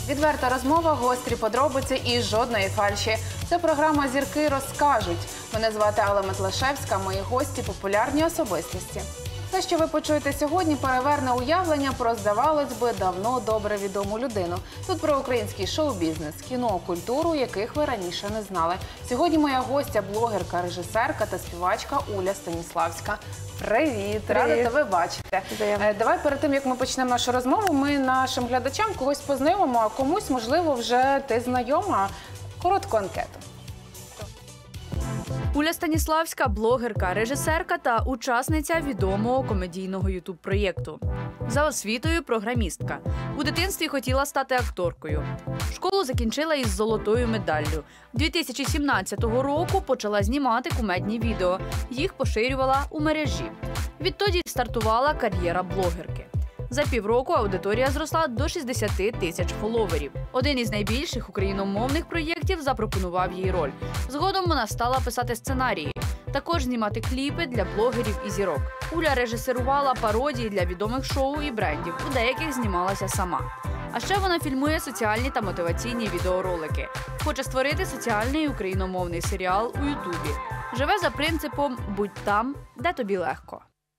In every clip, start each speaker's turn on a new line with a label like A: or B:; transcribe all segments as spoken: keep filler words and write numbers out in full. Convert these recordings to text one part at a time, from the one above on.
A: Відверта розмова, гострі подробиці і жодної фальші. Це програма «Зірки розкажуть». Мене звати Алла Метлашевська, мої гості – популярні особистості. Те, що ви почуєте сьогодні, переверне уявлення про, здавалось би, давно добре відому людину. Тут про український шоу-бізнес, кіно, культуру, яких ви раніше не знали. Сьогодні моя гостя – блогерка, режисерка та співачка Уля Станіславська. Привіт! Рада тебе бачити. Взаємно. Давай перед тим, як ми почнемо нашу розмову, ми нашим глядачам когось познайомимо, а комусь, можливо, вже ти знайома. Коротку анкету.
B: Уля Станіславська – блогерка, режисерка та учасниця відомого комедійного ютуб-проєкту. За освітою – програмістка. У дитинстві хотіла стати акторкою. Школу закінчила із золотою медаллю. дві тисячі сімнадцятого року почала знімати кумедні відео. Їх поширювала у мережі. Відтоді стартувала кар'єра блогерки. За півроку аудиторія зросла до шістдесяти тисяч фоловерів. Один із найбільших україномовних проєктів запропонував їй роль. Згодом вона стала писати сценарії. Також знімати кліпи для блогерів і зірок. Уля режисерувала пародії для відомих шоу і брендів. У деяких знімалася сама. А ще вона фільмує соціальні та мотиваційні відеоролики. Хоче створити соціальний україномовний серіал у Ютубі. Живе за принципом «Будь там, де тобі легко».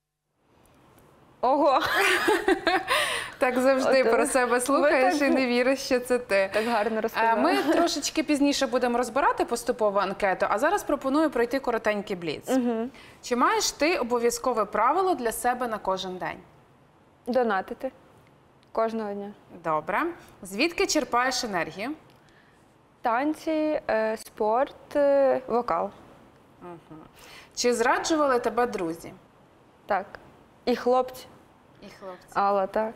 C: Ого!
A: Так завжди
C: Ото.
A: про себе слухаєш
C: так...
A: і не віриш, що це ти.
C: Так гарно розповідала.
A: Ми трошечки пізніше будемо розбирати поступово анкету, а зараз пропоную пройти коротенький бліц.
C: Угу.
A: Чи маєш ти обов'язкове правило для себе на кожен день?
C: Донатити. Кожного дня.
A: Добре. Звідки черпаєш енергію?
C: Танці, е, спорт, е, вокал.
A: Угу. Чи зраджували тебе друзі?
C: Так. І хлопці.
A: І хлопці.
C: Алла, так.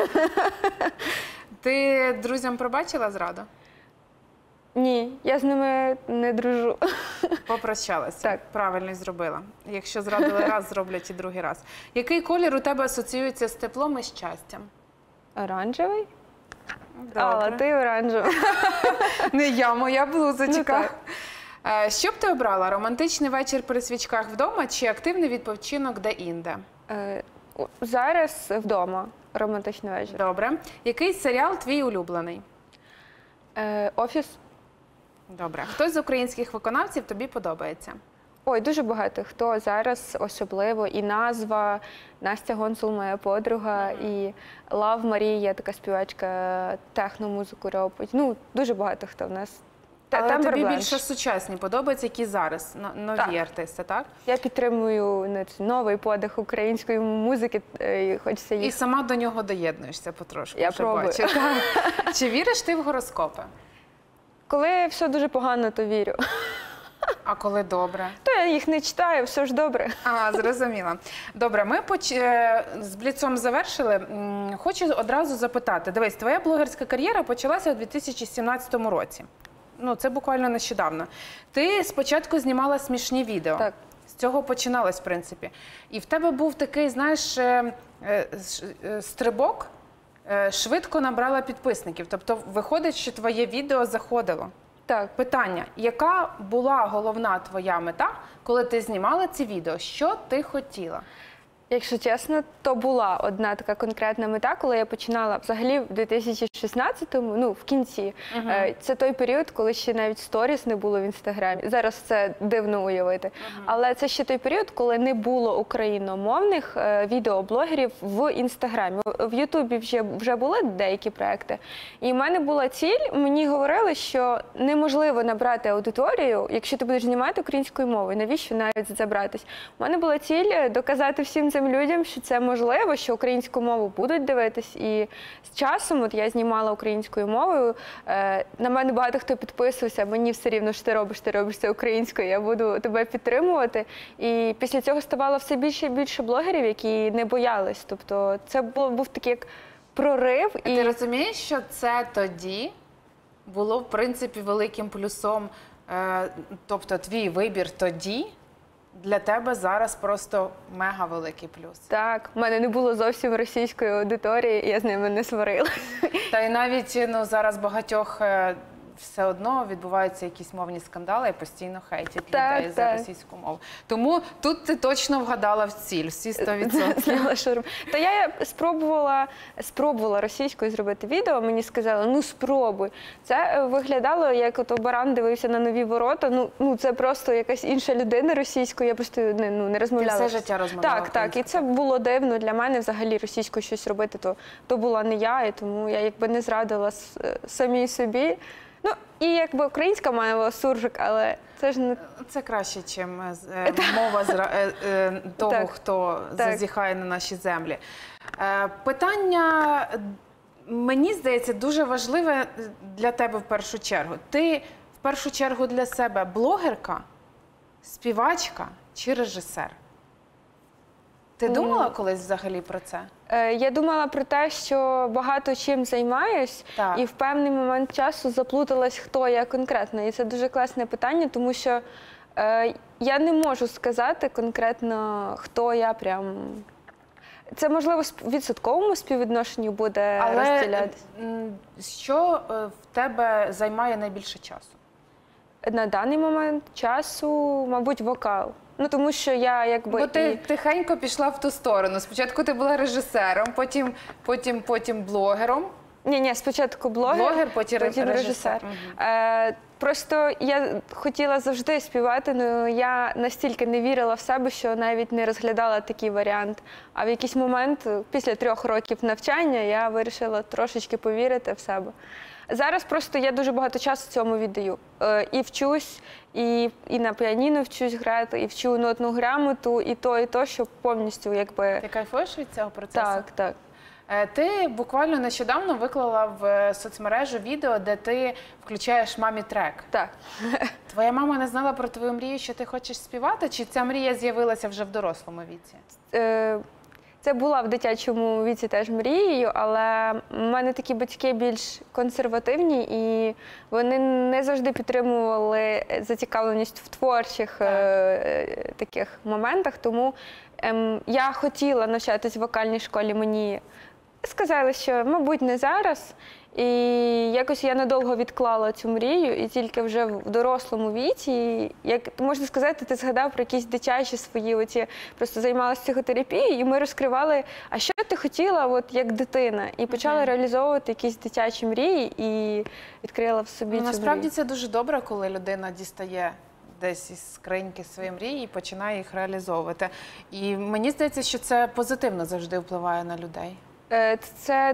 A: Ти друзям пробачила зраду?
C: Ні, я з ними не дружу.
A: Попрощалася.
C: Так.
A: Правильно зробила. Якщо зрадили раз, зроблять і другий раз. Який колір у тебе асоціюється з теплом і щастям?
C: Оранжевий?
A: Добре.
C: Алла, ти оранжевий.
A: Не я, моя блузочка.
C: Ну,
A: Що б ти обрала? Романтичний вечір при свічках вдома чи активний відпочинок де-інде?
C: Е, зараз вдома. Романтичний вечір.
A: Добре. Який серіал твій улюблений?
C: Е, офіс.
A: Добре. Хтось з українських виконавців тобі подобається?
C: Ой, дуже багато. Хто зараз особливо. І назва, Настя Гонсул, моя подруга, mm-hmm. і Лав Марія, така співачка, техномузику робить. Ну, дуже багато хто в нас.
A: Але Тембер тобі Бленш. Більше сучасні подобаються, які зараз, нові так. артисти, так?
C: Я підтримую новий подих української музики, і хочеться їх.
A: І сама до нього доєднуєшся потрошку.
C: Я пробую.
A: Чи віриш ти в гороскопи?
C: Коли все дуже погано, то вірю.
A: А коли добре?
C: То я їх не читаю, все ж добре.
A: А, зрозуміла. Добре, ми поч... з бліцом завершили. Хочу одразу запитати. Дивись, твоя блогерська кар'єра почалася у дві тисячі сімнадцятому році. Ну, це буквально нещодавно. Ти спочатку знімала смішні відео.
C: Так.
A: З цього починалось, в принципі. І в тебе був такий, знаєш, стрибок, швидко набрала підписників. Тобто, виходить, що твоє відео заходило.
C: Так.
A: Питання, яка була головна твоя мета, коли ти знімала ці відео? Що ти хотіла?
C: Якщо чесно, то була одна така конкретна мета, коли я починала взагалі в дві тисячі шістнадцятому, ну, в кінці. Uh-huh. Це той період, коли ще навіть сторіс не було в Інстаграмі. Зараз це дивно уявити. Uh-huh. Але це ще той період, коли не було україномовних відеоблогерів в Інстаграмі. В Ютубі вже, вже були деякі проекти. І в мене була ціль, мені говорили, що неможливо набрати аудиторію, якщо ти будеш знімати українською мовою. Навіщо навіть за це братись? У мене була ціль доказати всім цим людям, що це можливо, що українську мову будуть дивитись. І з часом от я знімала українською мовою, е, на мене багато хто підписувався, мені все рівно, що ти робиш, ти робиш це українською, я буду тебе підтримувати. І після цього ставало все більше і більше блогерів, які не боялись. Тобто це було, був такий як прорив.
A: І... Ти розумієш, що це тоді було, в принципі, великим плюсом, е, тобто твій вибір тоді, для тебе зараз просто мега великий плюс.
C: Так, в мене не було зовсім російської аудиторії, я з ними не сварилася.
A: Та й навіть ну, зараз багатьох все одно відбуваються якісь мовні скандали і постійно хейтять
C: Так,
A: людей за
C: так.
A: російську мову. Тому тут ти точно вгадала в ціль, всі сто відсотків.
C: Зняла шаурму. Та я спробувала, спробувала російською зробити відео, мені сказали, ну спробуй. Це е, виглядало, як ото баран дивився на нові ворота. Ну, ну це просто якась інша людина російською, я просто не, ну, не розмовляла.
A: все життя розмовляла
C: Так, так. І це
A: українською.
C: було дивно для мене взагалі російською щось робити, то, то була не я, і тому я якби не зрадила с- самій собі. Ну, і якби українська має суржик, але це ж не
A: Це краще, ніж мова зра- е, е, того,
C: Так.
A: хто
C: Так.
A: зазіхає на наші землі. Е, Питання, мені здається, дуже важливе для тебе в першу чергу. Ти в першу чергу для себе блогерка, співачка чи режисер? Ти думала колись взагалі про це?
C: Е, Я думала про те, що багато чим займаюсь,
A: Так.
C: і в певний момент часу заплуталась, хто я конкретно. І це дуже класне питання, тому що е, я не можу сказати конкретно, хто я прям. Це, можливо, в відсотковому співвідношенні буде
A: Але
C: розділятися.
A: м, що е, в тебе займає найбільше часу?
C: На даний момент часу, мабуть, вокал. Ну, тому що я якби.
A: Бо ти
C: і...
A: тихенько пішла в ту сторону. Спочатку ти була режисером, потім, потім, потім блогером.
C: Ні, ні, спочатку блогер,
A: Блогер, потім
C: потім
A: режисер.
C: режисер.
A: Мгм.
C: Е, просто я хотіла завжди співати, але я настільки не вірила в себе, що навіть не розглядала такий варіант. А в якийсь момент, після трьох років навчання, я вирішила трошечки повірити в себе. Зараз просто я дуже багато часу цьому віддаю. Е, і вчусь, і, і на піаніно вчусь грати, і вчу нотну грамоту, і то, і то, щоб повністю якби.
A: Ти кайфуєш від цього процесу?
C: Так, так.
A: Е, Ти буквально нещодавно виклала в соцмережу відео, де ти включаєш мамі трек.
C: Так.
A: Твоя мама не знала про твою мрію, що ти хочеш співати, чи ця мрія з'явилася вже в дорослому віці?
C: Е, Це була в дитячому віці теж мрією, але в мене такі батьки більш консервативні, і вони не завжди підтримували зацікавленість в творчих е, таких моментах. Тому ем, я хотіла навчатись в вокальній школі, мені сказали, що, мабуть, не зараз. І якось я надовго відклала цю мрію, і тільки вже в дорослому віці, як можна сказати, ти згадав про якісь дитячі свої оці, просто займалася психотерапією, і ми розкривали, а що ти хотіла, от як дитина, і почали реалізовувати якісь дитячі мрії, і відкрила в собі
A: Ну,
C: цю
A: насправді
C: мрію.
A: це дуже добре, коли людина дістає десь із скриньки свої мрії і починає їх реалізовувати. І мені здається, що це позитивно завжди впливає на людей.
C: Е, Це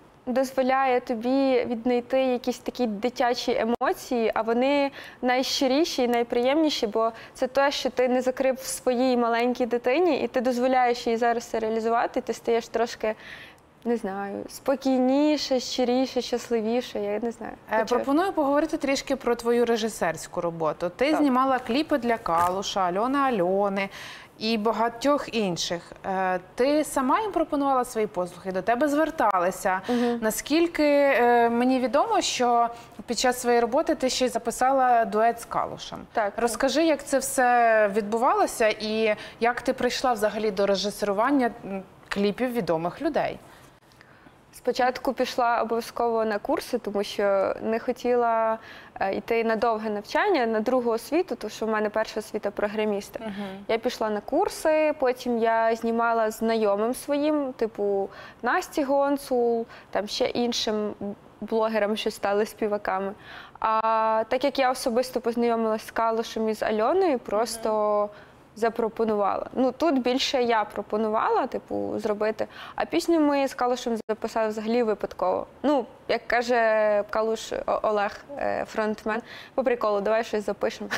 C: дозволяє тобі віднайти якісь такі дитячі емоції, а вони найщиріші і найприємніші, бо це те, що ти не закрив в своїй маленькій дитині, і ти дозволяєш їй зараз це реалізувати, і ти стаєш трошки, не знаю, спокійніше, щиріше, щасливіше, я не знаю.
A: Е,
C: Хочу-
A: Пропоную поговорити трішки про твою режисерську роботу. Ти
C: Так.
A: знімала кліпи для Калуша, Альони Альони і багатьох інших. Е, Ти сама їм пропонувала свої послуги, до тебе зверталися. Наскільки е, мені відомо, що під час своєї роботи ти ще й записала дует з Калушем.
C: Так.
A: Розкажи, як це все відбувалося і як ти прийшла взагалі до режисерування м, кліпів відомих людей.
C: Спочатку пішла обов'язково на курси, тому що не хотіла е, йти на довге навчання, на другу освіту, тому що в мене перша освіта програміста. Я пішла на курси, потім я знімала з знайомим своїм, типу Насті Гонцул, там ще іншим блогерам, що стали співаками. А так як я особисто познайомилася з Калушем і з Альоною, просто запропонувала. Ну, тут більше я пропонувала, типу, зробити, а пісню ми з Калушем записали взагалі випадково. Ну, як каже Калуш О- Олег, е, фронтмен, по приколу, давай щось запишемо.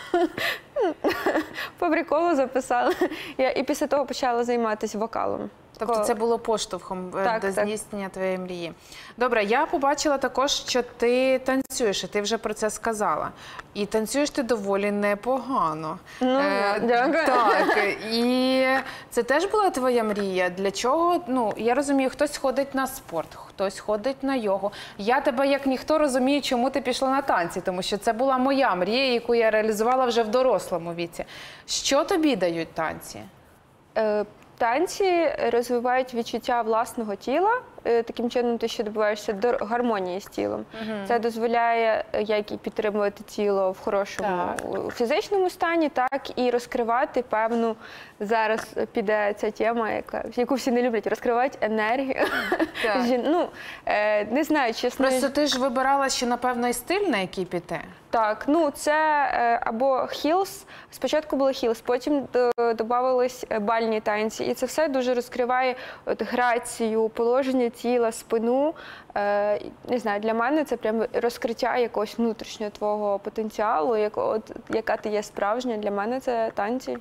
C: По приколу записали. Я і після того почала займатися вокалом.
A: Тобто
C: Ко-
A: це було поштовхом е,
C: Так,
A: до
C: так.
A: здійснення твоєї мрії. Добре, я побачила також, що ти танцюєш, і ти вже про це сказала. І танцюєш ти доволі непогано.
C: Ну, дякую.
A: Так, і це теж була твоя мрія? Для чого? Ну, я розумію, хтось ходить на спорт, хтось ходить на йогу. Я тебе, як ніхто, розумію, чому ти пішла на танці, тому що це була моя мрія, яку я реалізувала вже в дорослому віці. Що тобі дають танці?
C: Е, Танці розвивають відчуття власного тіла, Е, Таким чином ти ще добиваєшся до гармонії з тілом. Це дозволяє е, як і підтримувати тіло в хорошому
A: Так.
C: фізичному стані, так і розкривати певну, зараз піде ця тема, яка, яку всі не люблять, розкривати енергію.
A: Так.
C: Жін- Ну, е, не знаю, чесно.
A: Просто ти ж вибирала ще, напевно, і стиль, на який піти.
C: Так, ну це е, або хілс, спочатку були хілс, потім додавались бальні танці. І це все дуже розкриває от, грацію, положення тіла, спину. Е, не знаю, для мене це прям розкриття якогось внутрішнього твого потенціалу, як, от, яка ти є справжня. Для мене це танці.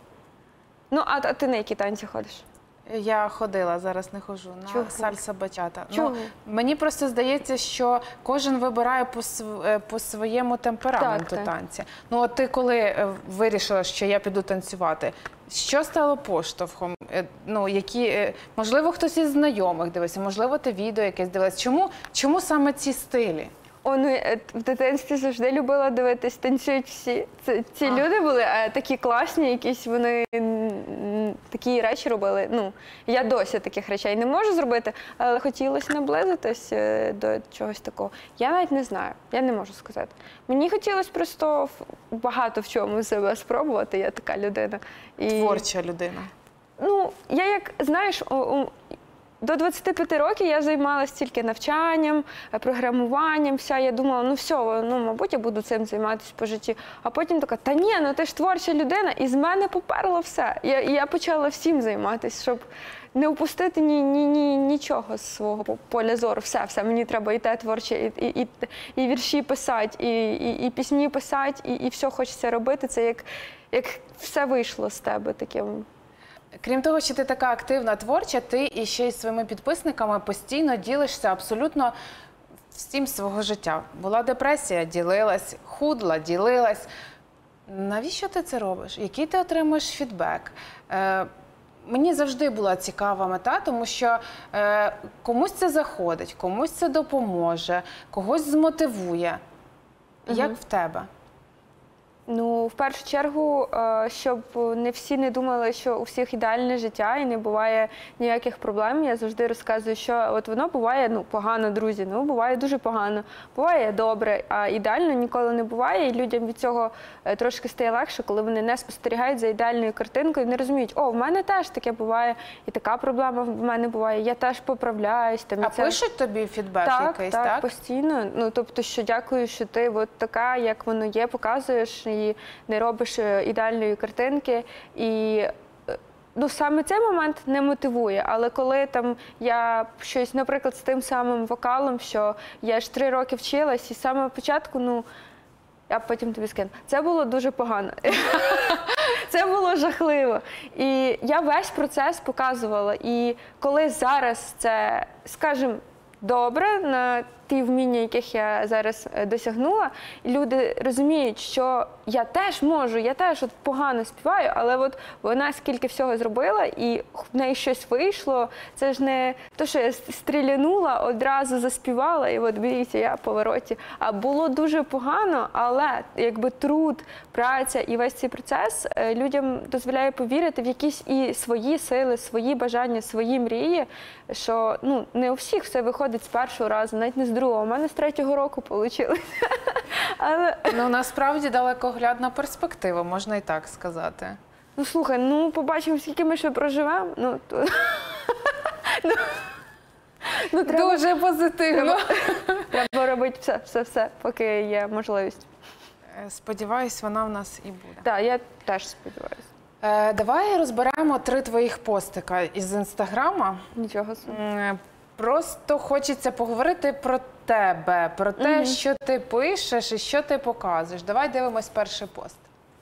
C: Ну, а, а ти на які танці ходиш?
A: Я ходила, зараз не ходжу, на
C: Чого?
A: сальса бачата.
C: Чого?
A: Ну, мені просто здається, що кожен вибирає по, св- е, по своєму темпераменту
C: Так, так.
A: танці. Ну, от ти коли е, вирішила, що я піду танцювати, що стало поштовхом? Е, Ну, які, е, можливо, хтось із знайомих дивився, можливо, ти відео якесь дивилась. Чому, чому саме ці стилі?
C: О, ну, е, в дитинстві завжди любила дивитись, танцюють всі. Це, ці
A: А.
C: люди були е, такі класні, якісь вони м, такі речі робили. Ну, я досі таких речей не можу зробити, але хотілося наблизитись е, до чогось такого. Я навіть не знаю, я не можу сказати. Мені хотілося просто в- багато в чому себе спробувати, я така людина. І,
A: Творча людина.
C: Ну, я як, знаєш, о- о, до двадцяти п'яти років я займалася тільки навчанням, е, програмуванням, вся. Я думала, ну все, ну, мабуть, я буду цим займатися по житті. А потім така, та ні, ну ти ж творча людина, і з мене поперло все. Я, і я почала всім займатися, щоб не упустити ні, ні, ні, нічого з свого по- поля зору. Все, все, мені треба і те творче, і, і, і, і вірші писати, і, і, і пісні писати, і, і все хочеться робити. Це як, як все вийшло з тебе таким.
A: Крім того, що ти така активна, творча, ти і ще й своїми підписниками постійно ділишся абсолютно всім свого життя. Була депресія, ділилась, худла, ділилась. Навіщо ти це робиш? Який ти отримуєш фідбек? Е, мені завжди була цікава мета, тому що е, комусь це заходить, комусь це допоможе, когось змотивує. Як в тебе?
C: Ну, в першу чергу, е, щоб не всі не думали, що у всіх ідеальне життя і не буває ніяких проблем. Я завжди розказую, що от воно буває ну, погано, друзі, ну буває дуже погано, буває добре, а ідеально ніколи не буває. І людям від цього е, трошки стає легше, коли вони не спостерігають за ідеальною картинкою, не розуміють, о, в мене теж таке буває, і така проблема в мене буває, я теж поправляюсь. Там, і
A: А
C: це...
A: пишуть тобі фідбек
C: Так,
A: якийсь,
C: так,
A: так?
C: постійно. Ну, тобто, що дякую, що ти от така, як воно є, показуєш і не робиш е, ідеальної картинки. І е, ну, саме цей момент не мотивує. Але коли там я щось, наприклад, з тим самим вокалом, що я ж три роки вчилась, і з самого початку, ну, я потім тобі скину, це було дуже погано. Це було жахливо. І я весь процес показувала. І коли зараз це, скажімо, добре, на ті вміння, яких я зараз е, досягнула, і люди розуміють, що я теж можу, я теж от погано співаю, але от вона скільки всього зробила, і в неї щось вийшло. Це ж не те, що я стрілянула, одразу заспівала, і от дивіться, я в повороті. А було дуже погано, але якби труд, праця і весь цей процес е, людям дозволяє повірити в якісь і свої сили, свої бажання, свої мрії, що ну, не у всіх все виходить з першого разу, навіть не з другого. У мене з третього року вийшло. Але,
A: Ну, насправді далекоглядна перспектива, можна і так сказати.
C: ну, слухай, ну, побачимо, скільки ми ще проживемо. Ну, то... ну, ну, треба,
A: Дуже позитивно.
C: треба робити все, все, все, поки є можливість.
A: Е, Сподіваюсь, вона в нас і буде.
C: Так, я теж сподіваюся.
A: Е, давай розберемо три твоїх постика із Інстаграма.
C: Нічого собі.
A: М, Просто хочеться поговорити про тебе, про те,
C: Мгм.
A: що ти пишеш і що ти показуєш. Давай дивимось перший пост.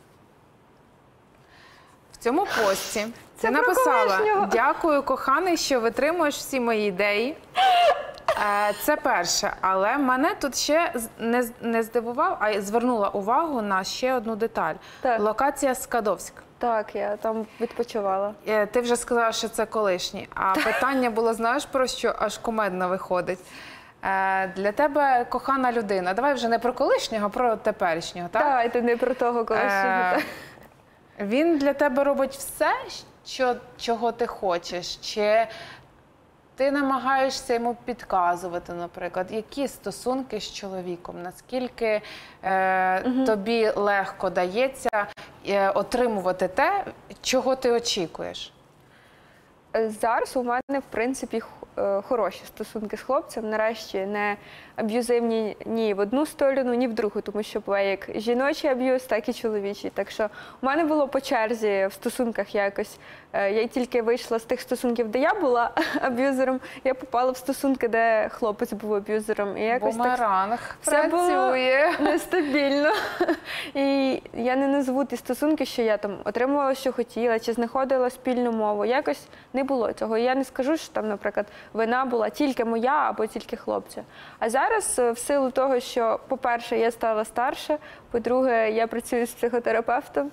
A: В цьому пості ти
C: Це про
A: написала:
C: колишнього.
A: «Дякую, коханий, що витримуєш всі мої ідеї». Е, Це перше, але мене тут ще з- не, з- не здивував, а звернула увагу на ще одну деталь.
C: Так.
A: Локація Скадовськ.
C: Так, я там відпочивала.
A: Е, Ти вже сказала, що це колишній. А питання було, знаєш, про що аж кумедно виходить. Е, Для тебе кохана людина. Давай вже не про колишнього, а про теперішнього, так?
C: Давайте не про того колишнього.
A: Е,
C: так.
A: Він для тебе робить все, що, чого ти хочеш? Чи ти намагаєшся йому підказувати, наприклад, які стосунки з чоловіком, наскільки е, угу. тобі легко дається е, отримувати те, чого ти очікуєш?
C: Зараз у мене, в принципі, хороші стосунки з хлопцем. Нарешті не аб'юзивні ні в одну сторону, ні в другу, тому що буває як жіночий аб'юз, так і чоловічий. Так що у мене було по черзі в стосунках якось. Я тільки вийшла з тих стосунків, де я була аб'юзером, я попала в стосунки, де хлопець був аб'юзером. І якось
A: Бумеранг
C: так
A: працює.
C: Було нестабільно. І я не назву ті стосунки, що я там отримувала, що хотіла, чи знаходила спільну мову. Якось не було цього. І я не скажу, що там, наприклад, вина була тільки моя або тільки хлопця. А зараз, в силу того, що, по-перше, я стала старше, по-друге, я працюю з психотерапевтом.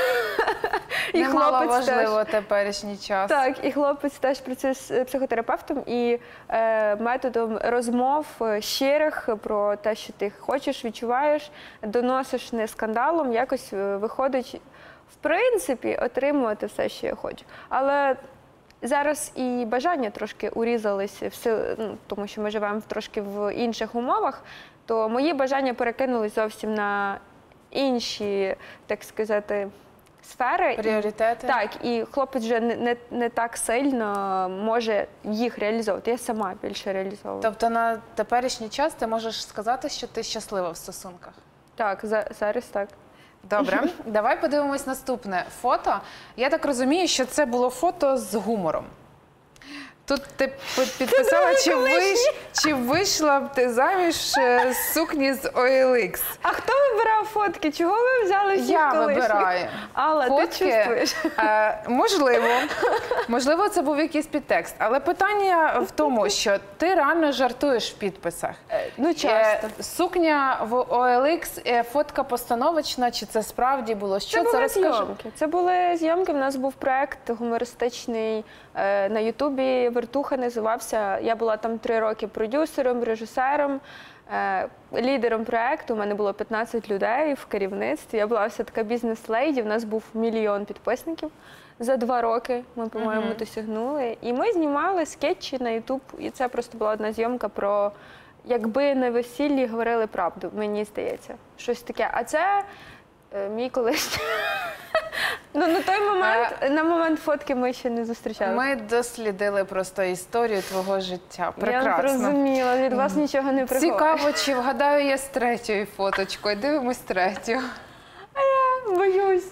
A: Немало важливо теперішній час.
C: Так, і хлопець теж працює з психотерапевтом, і е, методом розмов щирих про те, що ти хочеш, відчуваєш, доносиш не скандалом, якось виходить, в принципі, отримувати все, що я хочу. Але зараз і бажання трошки урізалися, ну, тому що ми живемо трошки в інших умовах, то мої бажання перекинулись зовсім на інші, так сказати, сфери.
A: Пріоритети.
C: Так, і хлопець вже не, не, не так сильно може їх реалізовувати. Я сама більше реалізовую.
A: Тобто на теперішній час ти можеш сказати, що ти щаслива в стосунках?
C: Так, за, зараз так.
A: Добре, давай подивимось наступне фото. Я так розумію, що це було фото з гумором. Тут ти підписала, чи, виш, чи вийшла б ти заміж з сукні з о ел ікс.
C: А хто вибирав фотки? Чого ви взяли всіх
A: Я
C: колишніх?
A: вибираю.
C: Алла,
A: фотки,
C: ти чувствуєш?
A: Е, можливо. Можливо, це був якийсь підтекст. Але питання в тому, що ти реально жартуєш в підписах.
C: Е, ну, часто.
A: Е, сукня в о ел ікс, е, фотка постановочна, чи це справді було? Що
C: це,
A: це,
C: були
A: розкажи?
C: зйомки. Це були зйомки. У нас був проект гумористичний е, на Ютубі. «Вертуха» називався. Я була там три роки продюсером, режисером, е, лідером проекту. У мене було п'ятнадцять людей в керівництві. Я була вся така бізнес-лейді. У нас був мільйон підписників за два роки. Ми, по-моєму, uh-huh. досягнули. І ми знімали скетчі на Ютуб. І це просто була одна зйомка про «Якби на весіллі говорили правду», мені здається. Щось таке. А це е, мій колишній. Ну, на той момент, на момент фотки ми ще не зустрічалися.
A: Ми дослідили просто історію твого життя. Прекрасно.
C: Я зрозуміла, від вас нічого не приховую.
A: Цікаво, чи вгадаю я з третьою фоточкою. Дивимось третю.
C: А я боюсь.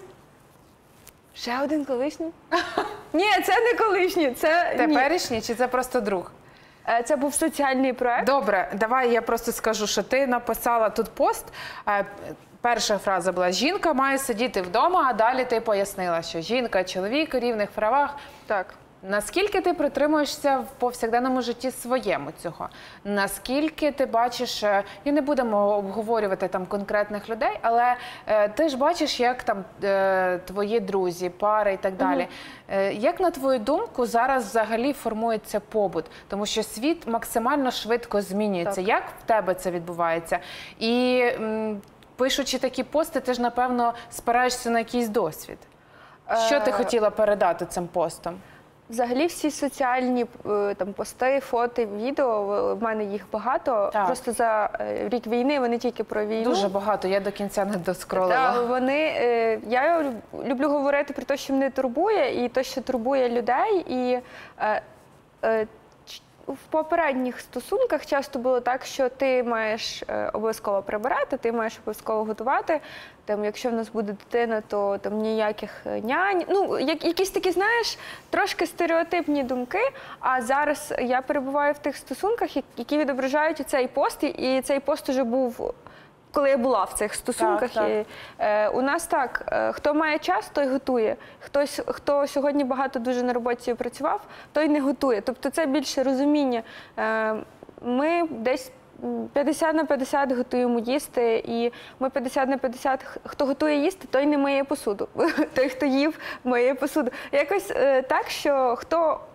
C: Ще один колишній? Ні, це не колишній, це
A: теперішній, чи це просто друг?
C: Це був соціальний проект.
A: Добре, давай я просто скажу, що ти написала тут пост. Перша фраза була: жінка має сидіти вдома, а далі ти пояснила, що жінка, чоловік у рівних правах.
C: Так.
A: Наскільки ти притримуєшся в повсякденному житті своєму цього? Наскільки ти бачиш, і не будемо обговорювати там конкретних людей, але е, ти ж бачиш, як там е, твої друзі, пари і так далі. Угу. Е, як, на твою думку, зараз взагалі формується побут? Тому що світ максимально швидко змінюється. Так. Як в тебе це відбувається? І м, пишучи такі пости, ти ж, напевно, спираєшся на якийсь досвід. Що ти хотіла передати цим постом?
C: Взагалі всі соціальні там пости, фото, відео, в мене їх багато. Так. Просто за рік війни вони тільки про війну.
A: Дуже багато, я до кінця не доскролила.
C: Так, вони, я люблю говорити про те, що мене турбує, і те, що турбує людей. І е, е, в попередніх стосунках часто було так, що ти маєш обов'язково прибирати, ти маєш обов'язково готувати. Там, якщо в нас буде дитина, то там ніяких нянь. Ну, якісь такі, знаєш, трошки стереотипні думки. А зараз я перебуваю в тих стосунках, які відображають цей пост. І цей пост уже був, коли я була в цих стосунках. Так, так. І, е, у нас так, е, хто має час, той готує. Хтось, хто сьогодні багато дуже на роботі працював, той не готує. Тобто це більше розуміння. Е, ми десь п'ятдесят на п'ятдесят готуємо їсти, і ми п'ятдесят на п'ятдесят, хто готує їсти, той не миє посуду. Той, хто їв, миє посуду. Якось е, так, що хто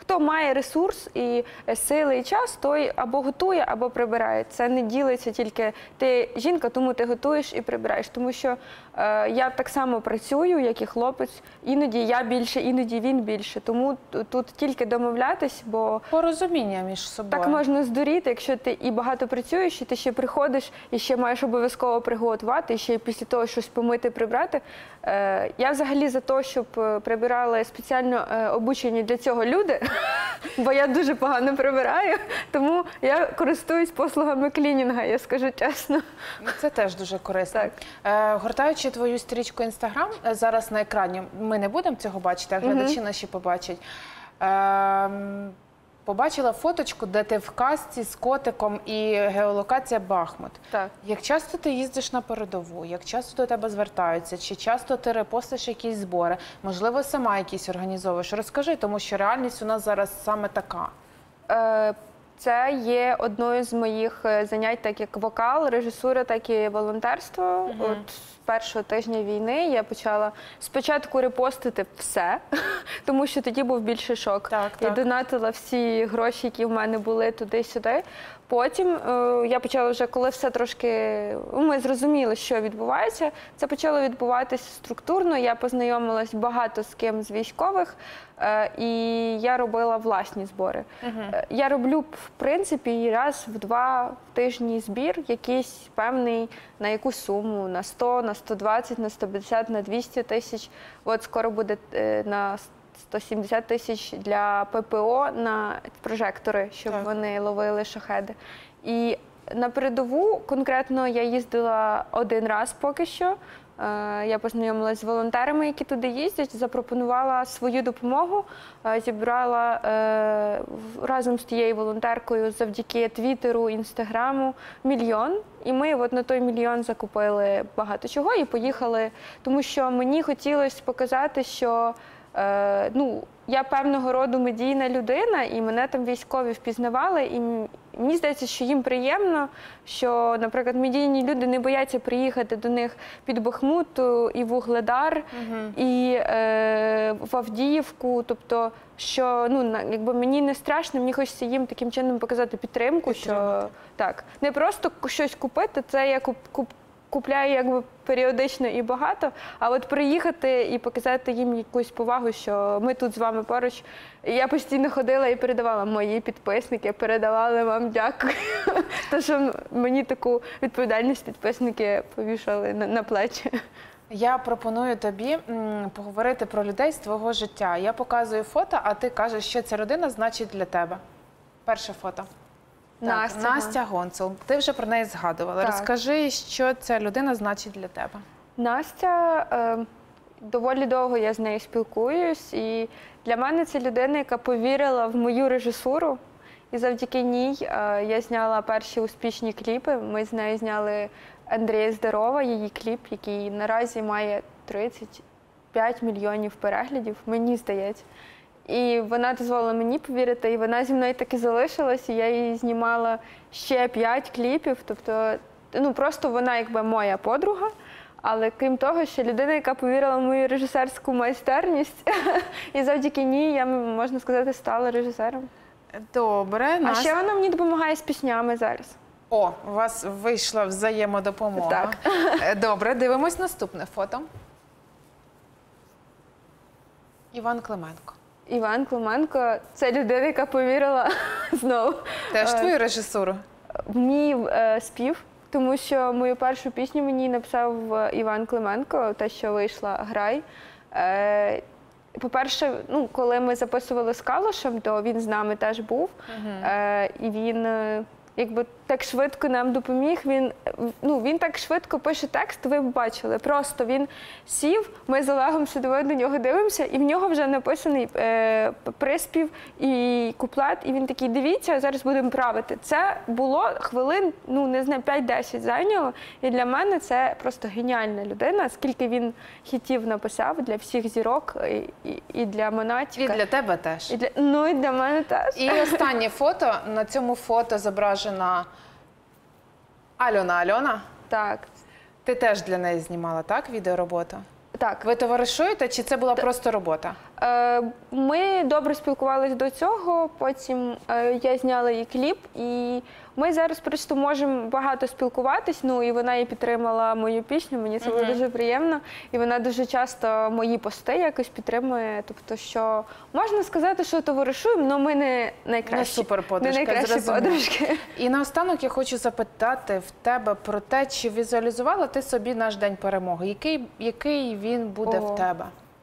C: хто має ресурс і сили, і час, той або готує, або прибирає. Це не ділиться тільки ти жінка, тому ти готуєш і прибираєш. Тому що е, я так само працюю, як і хлопець. Іноді я більше, іноді він більше. Тому тут тільки домовлятись, бо
A: Порозуміння між собою.
C: так можна здуріти, якщо ти і багато працюєш, і ти ще приходиш, і ще маєш обов'язково приготувати, і ще після того щось помити, прибрати. Е, я взагалі за те, щоб прибирали спеціально е, обучені для цього люди, бо я дуже погано прибираю, тому я користуюсь послугами клінінга, я скажу чесно.
A: Це теж дуже корисно.
C: Так.
A: Е, гортаючи твою стрічку Інстаграм, е, зараз на екрані, ми не будемо цього бачити, а глядачі наші побачать. Е, побачила фоточку, де ти в касці з котиком і геолокація Бахмут.
C: Так.
A: Як часто ти їздиш на передову? Як часто до тебе звертаються? Чи часто ти репостиш якісь збори? Можливо, сама якісь організовуєш? Розкажи, тому що реальність у нас зараз саме така.
C: Е, Це є одною з моїх занять, так як вокал, режисура, так і волонтерство.
A: Угу.
C: От з першого тижня війни я почала спочатку репостити все, тому що тоді був більший шок.
A: Так,
C: я
A: так.
C: донатила всі гроші, які в мене були туди-сюди. Потім е, я почала вже, коли все трошки, ми зрозуміли, що відбувається, це почало відбуватися структурно. Я познайомилась багато з ким з військових, е, і я робила власні збори.
A: Угу.
C: Е, я роблю, в принципі, раз в два тижні збір, якийсь певний на якусь суму, на сто, на сто двадцять, на сто п'ятдесят, на двісті тисяч. От скоро буде е, на сто сімдесят тисяч для ППО на прожектори, щоб
A: Так.
C: вони ловили шахеди. І на передову конкретно я їздила один раз поки що. Е, Я познайомилася з волонтерами, які туди їздять, запропонувала свою допомогу, е, зібрала е, в- разом з тією волонтеркою завдяки Твіттеру, Інстаграму мільйон. І ми от на той мільйон закупили багато чого і поїхали, тому що мені хотілося показати, що Е, ну, я певного роду медійна людина, і мене там військові впізнавали, і м- мені здається, що їм приємно, що, наприклад, медійні люди не бояться приїхати до них під Бахмут і в Угледар,
A: Угу.
C: і е, в Авдіївку, тобто, що ну, на- якби мені не страшно, мені хочеться їм таким чином показати підтримку, що
A: Підтримати.
C: так, не просто к- щось купити, це я куп, куп, купляю якби періодично і багато, а от приїхати і показати їм якусь повагу, що ми тут з вами поруч. І я постійно ходила і передавала мої підписники, передавали вам дякую. Тому що мені таку відповідальність підписники повішали на, на плечі.
A: Я пропоную тобі м, поговорити про людей з твого життя. Я показую фото, а ти кажеш, що ця людина значить для тебе. Перше фото. Так,
C: Настя.
A: Настя Гонцул. Ти вже про неї згадувала.
C: Так.
A: Розкажи, що ця людина значить для тебе.
C: Настя, е, доволі довго я з нею спілкуюсь, і для мене це людина, яка повірила в мою режисуру, і завдяки ній е, я зняла перші успішні кліпи. Ми з нею зняли Андрія Здорова, її кліп, який наразі має тридцять п'ять мільйонів переглядів, мені здається. І вона дозволила мені повірити, і вона зі мною таки залишилась, і я їй знімала ще п'ять кліпів. Тобто, ну просто вона якби моя подруга, але крім того, ще людина, яка повірила в мою режисерську майстерність, і завдяки ній я, можна сказати, стала режисером.
A: Добре.
C: А
A: Настя.
C: ще вона мені допомагає з піснями зараз.
A: О, у вас вийшла взаємодопомога.
C: Так.
A: Е, Добре, дивимось наступне фото. Іван Клименко.
C: Іван Клименко – це людина, яка повірила знову
A: Теж
C: Е,
A: твою режисуру?
C: в мій е, спів, тому що мою першу пісню мені написав е, Іван Клименко, те, що вийшла «Грай». Е, По-перше, ну, коли ми записували з Калушем, то він з нами теж був, е, і він е, якби так швидко нам допоміг. Він, ну, він так швидко пише текст, ви б бачили. Просто він сів, ми з Олегом сидимо до нього дивимося, і в нього вже написаний е, приспів і куплет, і він такий, дивіться, зараз будемо правити. Це було хвилин, ну, не знаю, п'ять-десять зайняло, і для мене це просто геніальна людина, скільки він хітів написав для всіх зірок, і, і, і для Монатіка.
A: І для тебе теж.
C: І для, ну, і для мене теж.
A: І останнє фото. На цьому фото зображена Альона Альона.
C: Так,
A: Ти теж для неї знімала, так, відеороботу?
C: так.
A: Ви товаришуєте, чи це була просто робота?
C: Е, Ми добре спілкувалися до цього, потім е, я зняла їй кліп, і ми зараз просто можемо багато спілкуватись, ну і вона і підтримала мою пісню, мені це було дуже приємно, і вона дуже часто мої пости якось підтримує, тобто, що можна сказати, що товаришуємо, але ми не найкращі,
A: Не суперподружки,
C: не найкращі
A: зрозуміло.
C: подружки.
A: І наостанок я хочу запитати в тебе про те, чи візуалізувала ти собі наш День перемоги? Який, який він буде
C: Ого.
A: в тебе?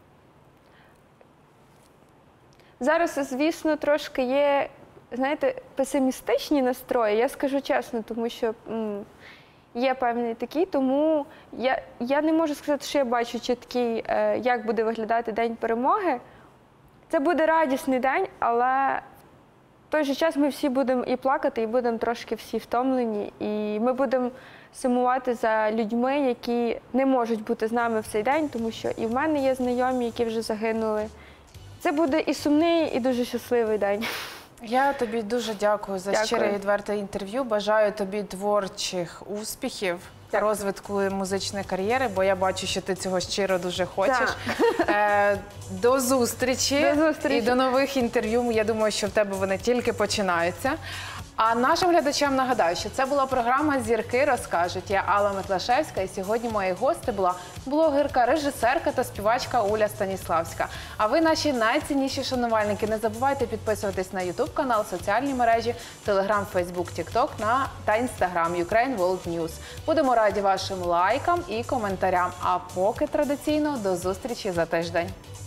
C: Зараз, звісно, трошки є, знаєте, песимістичні настрої, я скажу чесно, тому що м, є певний такий, тому я, я не можу сказати, що я бачу чіткий, е, як буде виглядати День перемоги. Це буде радісний день, але в той же час ми всі будемо і плакати, і будемо трошки всі втомлені, і ми будемо сумувати за людьми, які не можуть бути з нами в цей день, тому що і в мене є знайомі, які вже загинули. Це буде і сумний, і дуже щасливий день.
A: Я тобі дуже дякую за
C: Дякую.
A: щире і відверте інтерв'ю. Бажаю тобі творчих успіхів,
C: Дякую.
A: розвитку музичної кар'єри, бо я бачу, що ти цього щиро дуже хочеш.
C: Так.
A: Е, до зустрічі.
C: До зустрічі.
A: І до нових інтерв'ю. Я думаю, що в тебе вони тільки починаються. А нашим глядачам нагадаю, що це була програма «Зірки розкажуть». Я Алла Метлашевська, і сьогодні мої гості була блогерка, режисерка та співачка Уля Станіславська. А ви, наші найцінніші шанувальники, не забувайте підписуватись на ютуб канал, соціальні мережі, телеграм, фейсбук, тікток на та інстаграм Ukraine World News. Будемо раді вашим лайкам і коментарям. А поки традиційно до зустрічі за тиждень.